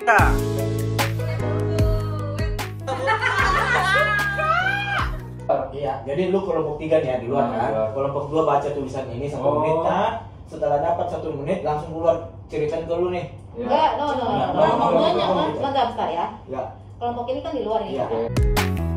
cerita. Iya, jadi lu kelompok 3 nih ya di luar kan. Kelompok 2 baca tulisan ini 1 menit. Nah, setelah dapat 1 menit langsung keluar ceritain ke lu nih. Enggak, no. Kelompok 2-nya, bentar ya. Ya. Kelompok ini kan di luar ya. Iya.